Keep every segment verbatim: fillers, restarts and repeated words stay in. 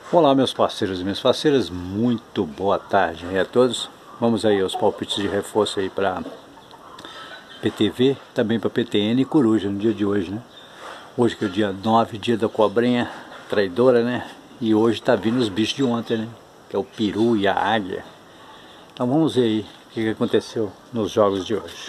Olá meus parceiros e minhas parceiras, muito boa tarde aí a todos. Vamos aí aos palpites de reforço aí para P T V, também para P T N e Coruja no dia de hoje, né? Hoje que é o dia nove, dia da cobrinha traidora, né? E hoje tá vindo os bichos de ontem, né? Que é o peru e a águia. Então vamos ver aí o que, que aconteceu nos jogos de hoje.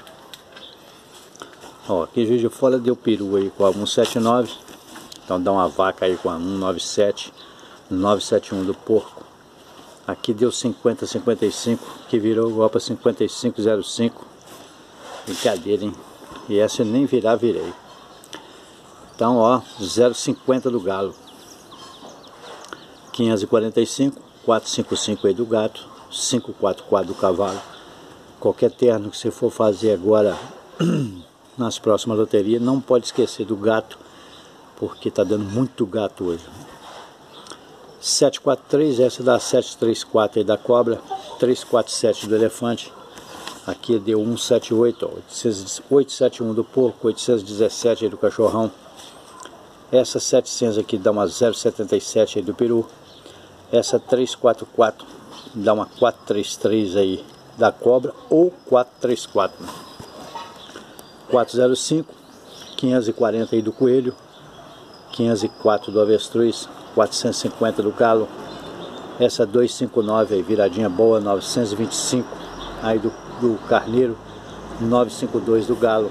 Ó, aqui Juiz de Fora deu peru aí com a cento e setenta e nove. Então dá uma vaca aí com a cento e noventa e sete. nove sete um do porco. Aqui deu cinquenta cinquenta e cinco, que virou igual para cinquenta e cinco zero cinco. Brincadeira, hein? E essa nem virar, virei. Então, ó, zero cinquenta do galo. quinhentos e quarenta e cinco, quatrocentos e cinquenta e cinco aí do gato, quinhentos e quarenta e quatro do cavalo. Qualquer terno que você for fazer agora nas próximas loterias, não pode esquecer do gato, porque tá dando muito gato hoje. setecentos e quarenta e três, essa dá setecentos e trinta e quatro aí da cobra, trezentos e quarenta e sete do elefante. Aqui deu cento e setenta e oito, ó, oitocentos e setenta e um do porco, oitocentos e dezessete aí do cachorrão. Essa setecentos aqui dá uma zero setenta e sete aí do peru. Essa trezentos e quarenta e quatro dá uma quatrocentos e trinta e três aí da cobra ou quatrocentos e trinta e quatro. quatrocentos e cinco, quinhentos e quarenta aí do coelho, quinhentos e quatro do avestruz, quatrocentos e cinquenta do galo. Essa duzentos e cinquenta e nove aí, viradinha boa, novecentos e vinte e cinco aí do, do carneiro, novecentos e cinquenta e dois do galo.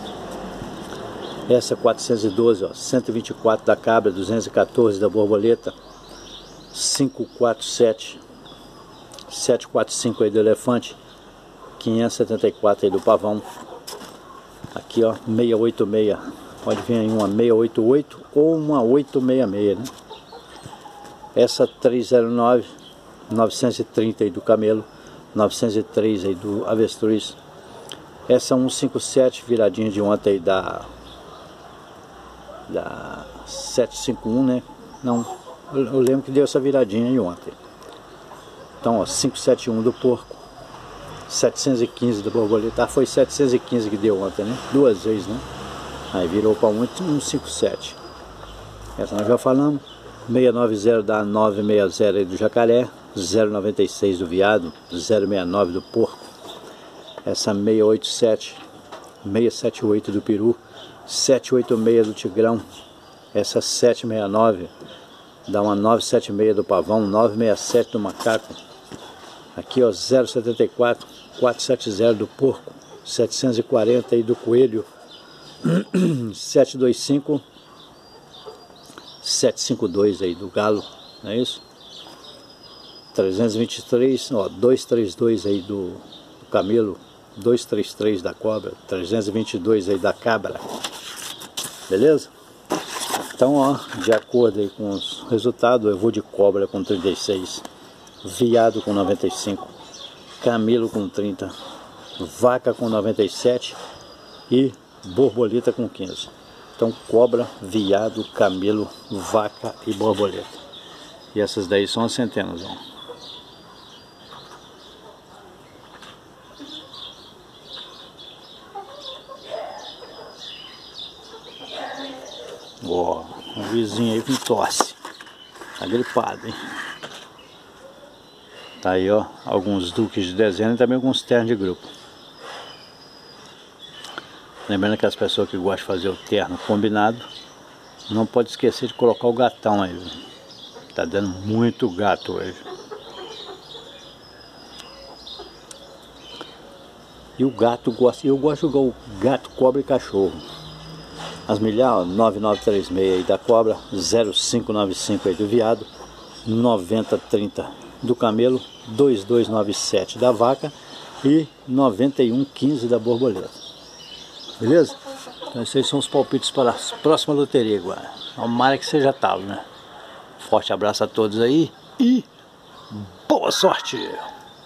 Essa quatrocentos e doze, ó, cento e vinte e quatro da cabra, duzentos e quatorze da borboleta, quinhentos e quarenta e sete, setecentos e quarenta e cinco aí do elefante, quinhentos e setenta e quatro aí do pavão. Aqui ó, seiscentos e oitenta e seis, pode vir aí uma seiscentos e oitenta e oito ou uma oitocentos e sessenta e seis, né? Essa trezentos e zero nove, novecentos e trinta aí do camelo, novecentos e três aí do avestruz. Essa cento e cinquenta e sete, viradinha de ontem aí da, da setecentos e cinquenta e um, né? Não, eu lembro que deu essa viradinha aí ontem. Então ó, quinhentos e setenta e um do porco, setecentos e quinze do borboleta. Ah, foi setecentos e quinze que deu ontem, né? Duas vezes, né? Aí virou para um, cento e cinquenta e sete. Essa nós já falamos. seiscentos e noventa dá novecentos e sessenta aí do jacaré, zero noventa e seis do viado, zero sessenta e nove do porco. Essa seiscentos e oitenta e sete, seiscentos e setenta e oito do peru, setecentos e oitenta e seis do tigrão. Essa setecentos e sessenta e nove dá uma novecentos e setenta e seis do pavão, novecentos e sessenta e sete do macaco. Aqui ó, zero setenta e quatro, quatrocentos e setenta do porco, setecentos e quarenta aí do coelho, setecentos e vinte e cinco, setecentos e cinquenta e dois aí do galo, não é isso? trezentos e vinte e três, ó, duzentos e trinta e dois aí do, do camelo, duzentos e trinta e três da cobra, trezentos e vinte e dois aí da cabra, beleza? Então ó, de acordo aí com os resultados, eu vou de cobra com trinta e seis, viado com noventa e cinco, camelo com trinta, vaca com noventa e sete e borboleta com quinze. Então cobra, viado, camelo, vaca e borboleta. E essas daí são as centenas, ó. Ó, um vizinho aí com tosse. Tá gripado, hein? Tá aí, ó, alguns duques de dezena e também alguns ternos de grupo. Lembrando que as pessoas que gostam de fazer o terno combinado, não pode esquecer de colocar o gatão aí. Tá dando muito gato hoje. E o gato gosta, eu gosto de jogar o gato, cobra e cachorro. As milhares, nove nove três seis aí da cobra, zero cinco nove cinco aí do viado, noventa trinta do camelo, dois dois nove sete da vaca e noventa e um quinze da borboleta. Beleza? Então esses são os palpites para a próxima loteria agora. Tomara que seja talo, né? Forte abraço a todos aí e boa sorte!